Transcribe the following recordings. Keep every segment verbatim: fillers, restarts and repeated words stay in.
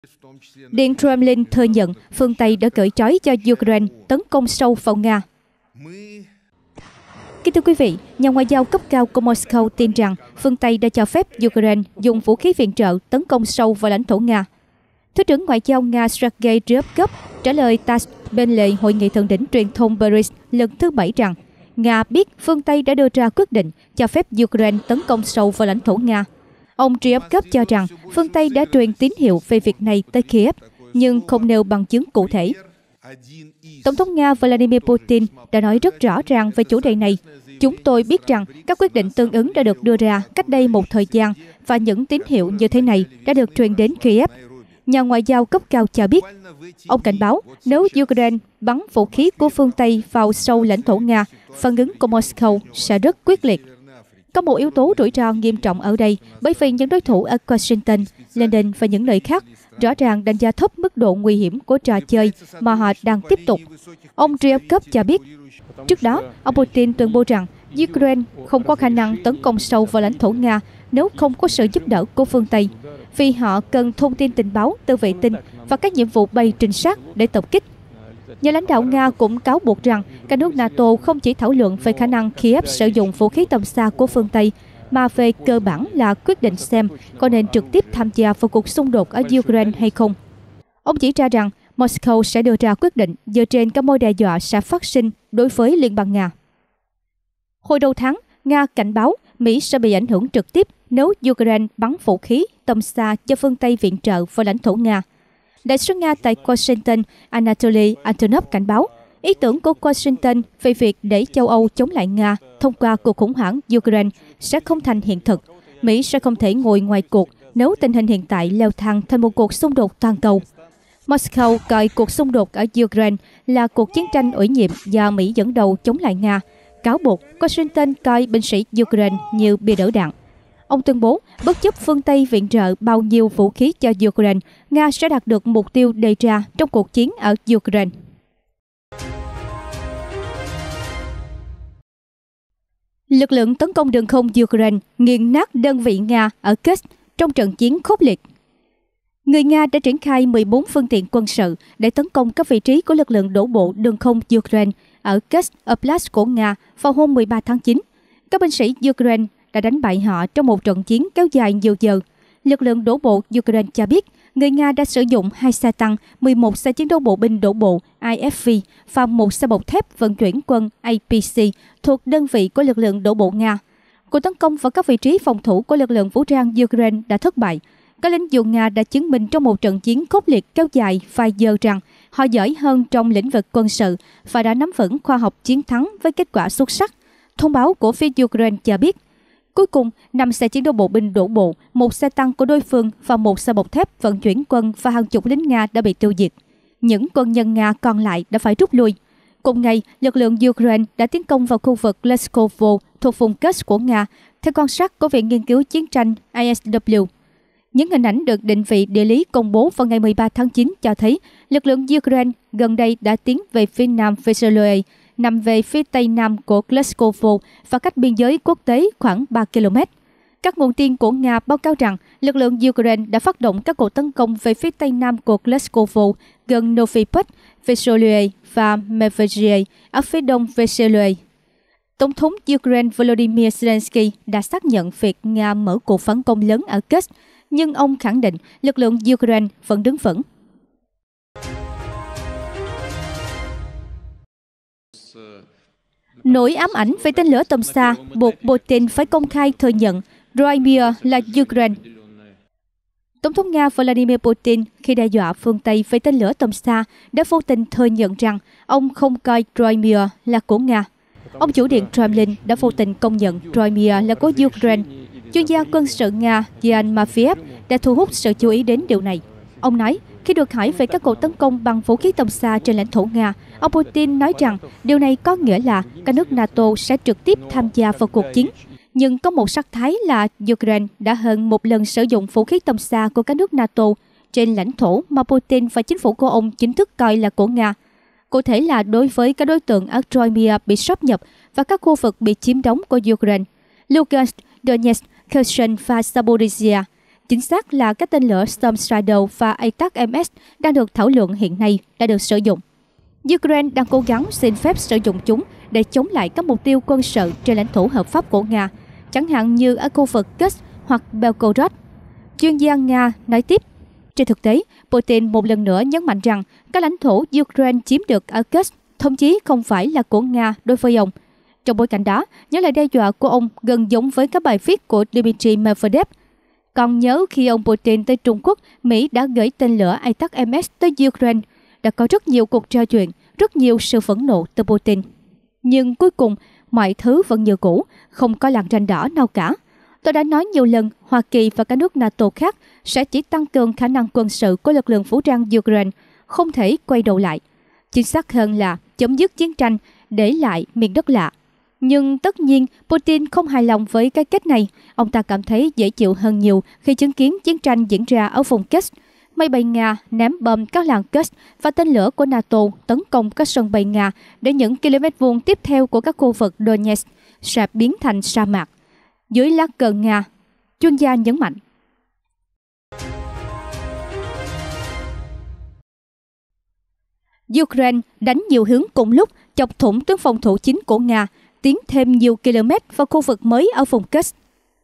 Điện Kremlin thừa nhận phương Tây đã cởi trói cho Ukraine tấn công sâu vào Nga. Kính thưa quý vị, nhà ngoại giao cấp cao của Moscow tin rằng phương Tây đã cho phép Ukraine dùng vũ khí viện trợ tấn công sâu vào lãnh thổ Nga. Thứ trưởng Ngoại giao Nga Sergei Ryabkov trả lời tát bên lề Hội nghị thượng đỉnh truyền thông Paris lần thứ bảy rằng Nga biết phương Tây đã đưa ra quyết định cho phép Ukraine tấn công sâu vào lãnh thổ Nga. Ông Ryabkov cho rằng phương Tây đã truyền tín hiệu về việc này tới Kiev, nhưng không nêu bằng chứng cụ thể. Tổng thống Nga Vladimir Putin đã nói rất rõ ràng về chủ đề này. Chúng tôi biết rằng các quyết định tương ứng đã được đưa ra cách đây một thời gian và những tín hiệu như thế này đã được truyền đến Kiev. Nhà ngoại giao cấp cao cho biết, ông cảnh báo nếu Ukraine bắn vũ khí của phương Tây vào sâu lãnh thổ Nga, phản ứng của Moscow sẽ rất quyết liệt. Có một yếu tố rủi ro nghiêm trọng ở đây bởi vì những đối thủ ở Washington, London và những nơi khác rõ ràng đánh giá thấp mức độ nguy hiểm của trò chơi mà họ đang tiếp tục. Ông Ryabkov cho biết, trước đó, ông Putin tuyên bố rằng Ukraine không có khả năng tấn công sâu vào lãnh thổ Nga nếu không có sự giúp đỡ của phương Tây, vì họ cần thông tin tình báo từ vệ tinh và các nhiệm vụ bay trinh sát để tập kích. Nhà lãnh đạo Nga cũng cáo buộc rằng các nước NATO không chỉ thảo luận về khả năng Kiev sử dụng vũ khí tầm xa của phương Tây, mà về cơ bản là quyết định xem có nên trực tiếp tham gia vào cuộc xung đột ở Ukraine hay không. Ông chỉ ra rằng Moscow sẽ đưa ra quyết định dựa trên các mối đe dọa sẽ phát sinh đối với Liên bang Nga. Hồi đầu tháng, Nga cảnh báo Mỹ sẽ bị ảnh hưởng trực tiếp nếu Ukraine bắn vũ khí tầm xa cho phương Tây viện trợ vào lãnh thổ Nga. Đại sứ Nga tại Washington, Anatoly Antonov cảnh báo ý tưởng của Washington về việc để châu Âu chống lại Nga thông qua cuộc khủng hoảng Ukraine sẽ không thành hiện thực. Mỹ sẽ không thể ngồi ngoài cuộc nếu tình hình hiện tại leo thang thành một cuộc xung đột toàn cầu. Moscow coi cuộc xung đột ở Ukraine là cuộc chiến tranh ủy nhiệm do Mỹ dẫn đầu chống lại Nga, cáo buộc Washington coi binh sĩ Ukraine như bia đỡ đạn. Ông tuyên bố, bất chấp phương Tây viện trợ bao nhiêu vũ khí cho Ukraine, Nga sẽ đạt được mục tiêu đề ra trong cuộc chiến ở Ukraine. Lực lượng tấn công đường không Ukraine nghiền nát đơn vị Nga ở Kursk trong trận chiến khốc liệt. Người Nga đã triển khai mười bốn phương tiện quân sự để tấn công các vị trí của lực lượng đổ bộ đường không Ukraine ở Kursk Oblast của Nga vào hôm mười ba tháng chín. Các binh sĩ Ukraine đã đánh bại họ trong một trận chiến kéo dài nhiều giờ. Lực lượng đổ bộ Ukraine cho biết người Nga đã sử dụng hai xe tăng, mười một xe chiến đấu bộ binh đổ bộ I F V và một xe bọc thép vận chuyển quân A P C thuộc đơn vị của lực lượng đổ bộ Nga. Cuộc tấn công vào các vị trí phòng thủ của lực lượng vũ trang Ukraine đã thất bại. Các lính dù Nga đã chứng minh trong một trận chiến khốc liệt kéo dài vài giờ rằng họ giỏi hơn trong lĩnh vực quân sự và đã nắm vững khoa học chiến thắng với kết quả xuất sắc. Thông báo của phía Ukraine cho biết, cuối cùng, năm xe chiến đấu bộ binh đổ bộ, một xe tăng của đối phương và một xe bọc thép vận chuyển quân và hàng chục lính Nga đã bị tiêu diệt. Những quân nhân Nga còn lại đã phải rút lui. Cùng ngày, lực lượng Ukraine đã tiến công vào khu vực Leskovo thuộc vùng Kursk của Nga, theo quan sát của Viện Nghiên cứu Chiến tranh I S W. Những hình ảnh được định vị địa lý công bố vào ngày mười ba tháng chín cho thấy lực lượng Ukraine gần đây đã tiến về phía nam Veseloi, nằm về phía tây nam của Leskovo và cách biên giới quốc tế khoảng ba ki lô mét. Các nguồn tin của Nga báo cáo rằng lực lượng Ukraine đã phát động các cuộc tấn công về phía tây nam của Leskovo gần Novy Put, Veseloi và Medvedye ở phía đông Veseloi. Tổng thống Ukraine Volodymyr Zelensky đã xác nhận việc Nga mở cuộc phản công lớn ở Kursk, nhưng ông khẳng định lực lượng Ukraine vẫn đứng vững. Nỗi ám ảnh về tên lửa tầm xa buộc Putin phải công khai thừa nhận Crimea là Ukraine. Tổng thống Nga Vladimir Putin khi đe dọa phương Tây về tên lửa tầm xa đã vô tình thừa nhận rằng ông không coi Crimea là của Nga. Ông chủ điện Kremlin đã vô tình công nhận Crimea là của Ukraine. Chuyên gia quân sự Nga Yan Mafiev đã thu hút sự chú ý đến điều này. Ông nói, khi được hỏi về các cuộc tấn công bằng vũ khí tầm xa trên lãnh thổ Nga, ông Putin nói rằng điều này có nghĩa là các nước NATO sẽ trực tiếp tham gia vào cuộc chiến. Nhưng có một sắc thái là Ukraine đã hơn một lần sử dụng vũ khí tầm xa của các nước NATO trên lãnh thổ mà Putin và chính phủ của ông chính thức coi là của Nga. Cụ thể là đối với các đối tượng ở Crimea bị sáp nhập và các khu vực bị chiếm đóng của Ukraine, Lugansk, Donetsk, Kherson và Zaporizhia. Chính xác là các tên lửa Storm Shadow và a tac em ét đang được thảo luận hiện nay đã được sử dụng. Ukraine đang cố gắng xin phép sử dụng chúng để chống lại các mục tiêu quân sự trên lãnh thổ hợp pháp của Nga, chẳng hạn như ở khu vực Kursk hoặc Belgorod. Chuyên gia Nga nói tiếp, trên thực tế, Putin một lần nữa nhấn mạnh rằng các lãnh thổ Ukraine chiếm được ở Kursk thậm chí không phải là của Nga đối với ông. Trong bối cảnh đó, những lời đe dọa của ông gần giống với các bài viết của Dmitry Medvedev. Còn nhớ khi ông Putin tới Trung Quốc, Mỹ đã gửi tên lửa a tac em ét tới Ukraine. Đã có rất nhiều cuộc trò chuyện, rất nhiều sự phẫn nộ từ Putin. Nhưng cuối cùng, mọi thứ vẫn như cũ, không có làn ranh đỏ nào cả. Tôi đã nói nhiều lần, Hoa Kỳ và các nước NATO khác sẽ chỉ tăng cường khả năng quân sự của lực lượng vũ trang Ukraine, không thể quay đầu lại. Chính xác hơn là chấm dứt chiến tranh, để lại miền đất lạ. Nhưng tất nhiên, Putin không hài lòng với cái kết này. Ông ta cảm thấy dễ chịu hơn nhiều khi chứng kiến chiến tranh diễn ra ở vùng Kursk. Máy bay Nga ném bom các làng Kursk và tên lửa của NATO tấn công các sân bay Nga để những km vuông tiếp theo của các khu vực Donetsk sẽ biến thành sa mạc. Dưới lá cờ Nga, chuyên gia nhấn mạnh. Ukraine đánh nhiều hướng cùng lúc, chọc thủng tuyến phòng thủ chính của Nga, tiến thêm nhiều km vào khu vực mới ở vùng Kursk.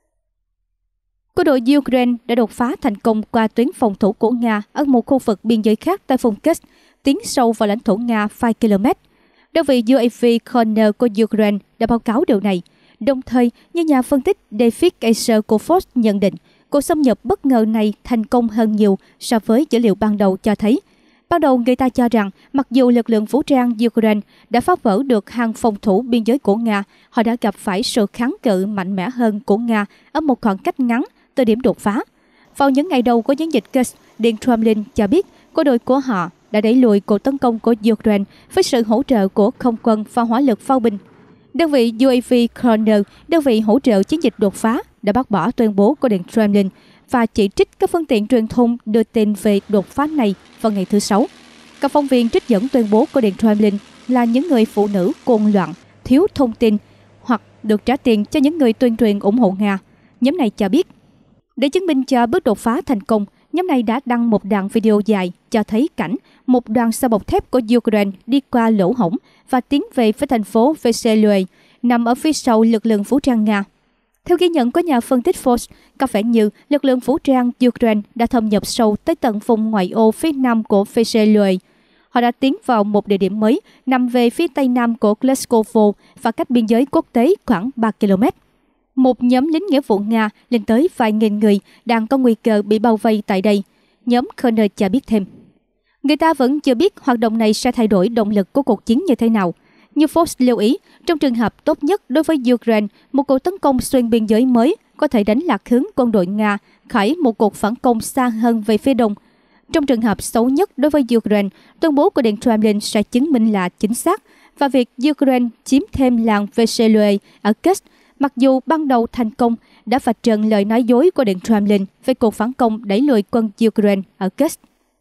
Quân đội Ukraine đã đột phá thành công qua tuyến phòng thủ của Nga ở một khu vực biên giới khác tại vùng Kursk, tiến sâu vào lãnh thổ Nga vài km. Đơn vị u a vê Corner của Ukraine đã báo cáo điều này. Đồng thời, như nhà phân tích David Kaiser của Fox nhận định, cuộc xâm nhập bất ngờ này thành công hơn nhiều so với dữ liệu ban đầu cho thấy. Ban đầu người ta cho rằng, mặc dù lực lượng vũ trang Ukraine đã phá vỡ được hàng phòng thủ biên giới của Nga, họ đã gặp phải sự kháng cự mạnh mẽ hơn của Nga ở một khoảng cách ngắn từ điểm đột phá. Vào những ngày đầu của chiến dịch Kursk, Điện Kremlin cho biết quân đội của họ đã đẩy lùi cuộc tấn công của Ukraine với sự hỗ trợ của không quân và hỏa lực pháo binh. Đơn vị u a vê Corner, đơn vị hỗ trợ chiến dịch đột phá, đã bác bỏ tuyên bố của Điện Kremlin và chỉ trích các phương tiện truyền thông đưa tin về đột phá này vào ngày thứ Sáu. Các phóng viên trích dẫn tuyên bố của Điện Kremlin là những người phụ nữ cuồng loạn, thiếu thông tin hoặc được trả tiền cho những người tuyên truyền ủng hộ Nga. Nhóm này cho biết, để chứng minh cho bước đột phá thành công, nhóm này đã đăng một đoạn video dài cho thấy cảnh một đoàn xe bọc thép của Ukraine đi qua lỗ hổng và tiến về phía thành phố Veselue, nằm ở phía sau lực lượng vũ trang Nga. Theo ghi nhận của nhà phân tích Fox, có vẻ như lực lượng vũ trang Ukraine đã thâm nhập sâu tới tận vùng ngoại ô phía nam của Veselue. Họ đã tiến vào một địa điểm mới nằm về phía tây nam của Kleskovo và cách biên giới quốc tế khoảng ba ki lô mét. Một nhóm lính nghĩa vụ Nga lên tới vài nghìn người đang có nguy cơ bị bao vây tại đây. Nhóm Corner cho biết thêm. Người ta vẫn chưa biết hoạt động này sẽ thay đổi động lực của cuộc chiến như thế nào. Như Fox lưu ý, trong trường hợp tốt nhất đối với Ukraine, một cuộc tấn công xuyên biên giới mới có thể đánh lạc hướng quân đội Nga khởi một cuộc phản công xa hơn về phía đông. Trong trường hợp xấu nhất đối với Ukraine, tuyên bố của Điện Kremlin sẽ chứng minh là chính xác và việc Ukraine chiếm thêm làng Veselue ở Kursk, mặc dù ban đầu thành công, đã vạch trần lời nói dối của Điện Kremlin về cuộc phản công đẩy lùi quân Ukraine ở Kursk.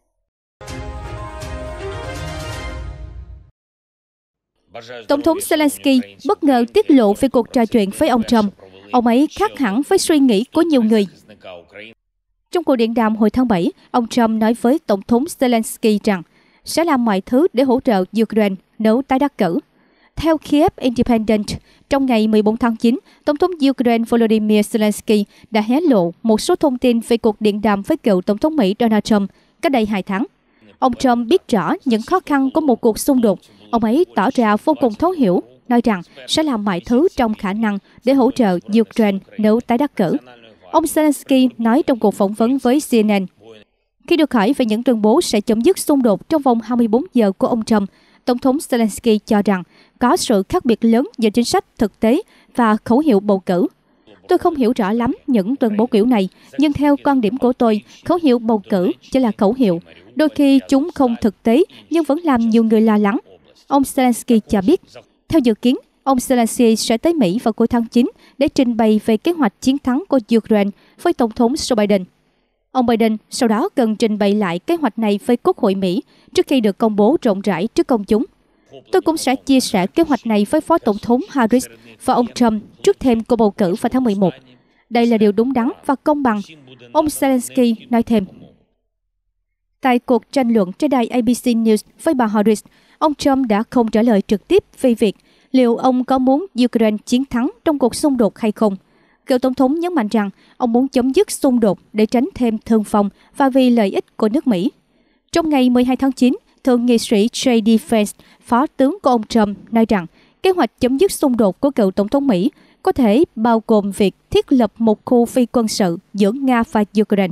Tổng thống Zelensky bất ngờ tiết lộ về cuộc trò chuyện với ông Trump. Ông ấy khác hẳn với suy nghĩ của nhiều người. Trong cuộc điện đàm hồi tháng bảy, ông Trump nói với Tổng thống Zelensky rằng sẽ làm mọi thứ để hỗ trợ Ukraine nếu tái đắc cử. Theo Kiev Independent, trong ngày mười bốn tháng chín, Tổng thống Ukraine Volodymyr Zelensky đã hé lộ một số thông tin về cuộc điện đàm với cựu Tổng thống Mỹ Donald Trump cách đây hai tháng. Ông Trump biết rõ những khó khăn của một cuộc xung đột. Ông ấy tỏ ra vô cùng thấu hiểu, nói rằng sẽ làm mọi thứ trong khả năng để hỗ trợ Ukraine nếu tái đắc cử. Ông Zelensky nói trong cuộc phỏng vấn với xê en en. Khi được hỏi về những tuyên bố sẽ chấm dứt xung đột trong vòng hai mươi bốn giờ của ông Trump, Tổng thống Zelensky cho rằng có sự khác biệt lớn giữa chính sách thực tế và khẩu hiệu bầu cử. Tôi không hiểu rõ lắm những tuyên bố kiểu này, nhưng theo quan điểm của tôi, khẩu hiệu bầu cử chỉ là khẩu hiệu. Đôi khi chúng không thực tế nhưng vẫn làm nhiều người lo lắng. Ông Zelensky cho biết, theo dự kiến, ông Zelensky sẽ tới Mỹ vào cuối tháng chín để trình bày về kế hoạch chiến thắng của Ukraine với Tổng thống Joe Biden. Ông Biden sau đó cần trình bày lại kế hoạch này với Quốc hội Mỹ trước khi được công bố rộng rãi trước công chúng. Tôi cũng sẽ chia sẻ kế hoạch này với Phó Tổng thống Harris và ông Trump trước thềm cuộc bầu cử vào tháng mười một. Đây là điều đúng đắn và công bằng, ông Zelensky nói thêm. Tại cuộc tranh luận trên đài a bê xê News với bà Harris, ông Trump đã không trả lời trực tiếp về việc liệu ông có muốn Ukraine chiến thắng trong cuộc xung đột hay không. Cựu tổng thống nhấn mạnh rằng ông muốn chấm dứt xung đột để tránh thêm thương vong và vì lợi ích của nước Mỹ. Trong ngày mười hai tháng chín, Thượng nghị sĩ J D Vance, phó tướng của ông Trump, nói rằng kế hoạch chấm dứt xung đột của cựu tổng thống Mỹ có thể bao gồm việc thiết lập một khu phi quân sự giữa Nga và Ukraine.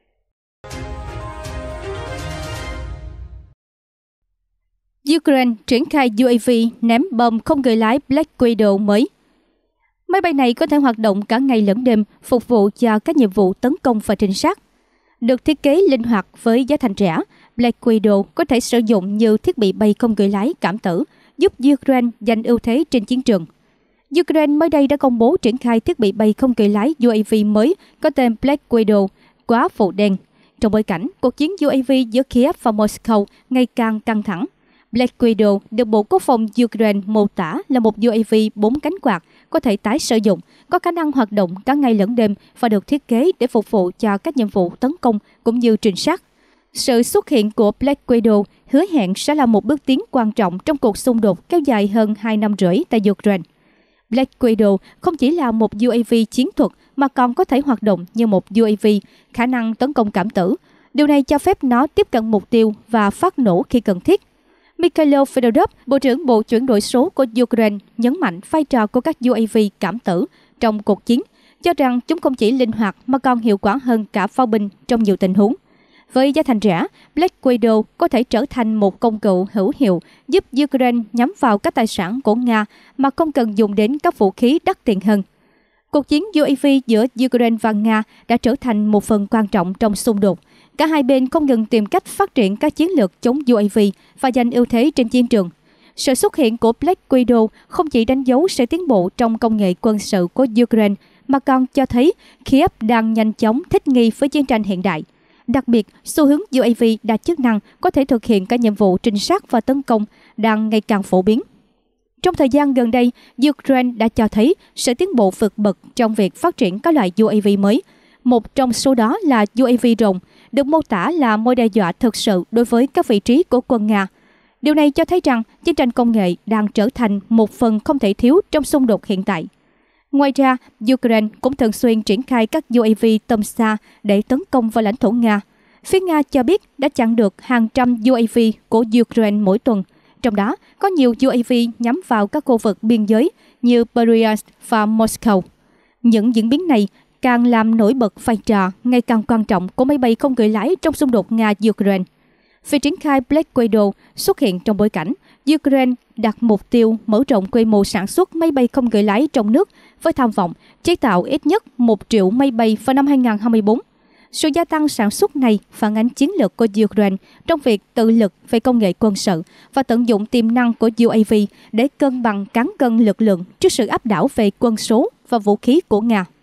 Ukraine triển khai u a vê ném bom không người lái Black Widow mới. Máy bay này có thể hoạt động cả ngày lẫn đêm, phục vụ cho các nhiệm vụ tấn công và trinh sát. Được thiết kế linh hoạt với giá thành rẻ, Black Widow có thể sử dụng như thiết bị bay không người lái cảm tử, giúp Ukraine giành ưu thế trên chiến trường. Ukraine mới đây đã công bố triển khai thiết bị bay không người lái u a vê mới có tên Black Widow, quá phụ đen. Trong bối cảnh, cuộc chiến u a vê giữa Kiev và Moscow ngày càng căng thẳng. Black Widow được Bộ Quốc phòng Ukraine mô tả là một u a vê bốn cánh quạt có thể tái sử dụng, có khả năng hoạt động cả ngày lẫn đêm và được thiết kế để phục vụ cho các nhiệm vụ tấn công cũng như trinh sát. Sự xuất hiện của Black Widow hứa hẹn sẽ là một bước tiến quan trọng trong cuộc xung đột kéo dài hơn hai năm rưỡi tại Ukraine. Black Widow không chỉ là một u a vê chiến thuật mà còn có thể hoạt động như một u a vê khả năng tấn công cảm tử. Điều này cho phép nó tiếp cận mục tiêu và phát nổ khi cần thiết. Mikhailo Fedorov, Bộ trưởng Bộ chuyển đổi số của Ukraine, nhấn mạnh vai trò của các u a vê cảm tử trong cuộc chiến, cho rằng chúng không chỉ linh hoạt mà còn hiệu quả hơn cả pháo binh trong nhiều tình huống. Với giá thành rẻ, Black Widow có thể trở thành một công cụ hữu hiệu giúp Ukraine nhắm vào các tài sản của Nga mà không cần dùng đến các vũ khí đắt tiền hơn. Cuộc chiến u a vê giữa Ukraine và Nga đã trở thành một phần quan trọng trong xung đột. Cả hai bên không ngừng tìm cách phát triển các chiến lược chống u a vê và giành ưu thế trên chiến trường. Sự xuất hiện của Black Widow không chỉ đánh dấu sự tiến bộ trong công nghệ quân sự của Ukraine, mà còn cho thấy Kiev đang nhanh chóng thích nghi với chiến tranh hiện đại. Đặc biệt, xu hướng u a vê đa chức năng có thể thực hiện các nhiệm vụ trinh sát và tấn công đang ngày càng phổ biến. Trong thời gian gần đây, Ukraine đã cho thấy sự tiến bộ vượt bậc trong việc phát triển các loại u a vê mới. Một trong số đó là u a vê rồng, được mô tả là mối đe dọa thực sự đối với các vị trí của quân Nga. Điều này cho thấy rằng chiến tranh công nghệ đang trở thành một phần không thể thiếu trong xung đột hiện tại. Ngoài ra, Ukraine cũng thường xuyên triển khai các u a vê tầm xa để tấn công vào lãnh thổ Nga. Phía Nga cho biết đã chặn được hàng trăm u a vê của Ukraine mỗi tuần. Trong đó, có nhiều u a vê nhắm vào các khu vực biên giới như Bryansk và Moscow. Những diễn biến này càng làm nổi bật vai trò ngày càng quan trọng của máy bay không người lái trong xung đột Nga-Ukraine. Việc triển khai Black Widow xuất hiện trong bối cảnh Ukraine đặt mục tiêu mở rộng quy mô sản xuất máy bay không người lái trong nước với tham vọng chế tạo ít nhất một triệu máy bay vào năm hai không hai tư. Sự gia tăng sản xuất này phản ánh chiến lược của Ukraine trong việc tự lực về công nghệ quân sự và tận dụng tiềm năng của u a vê để cân bằng cán cân lực lượng trước sự áp đảo về quân số và vũ khí của Nga.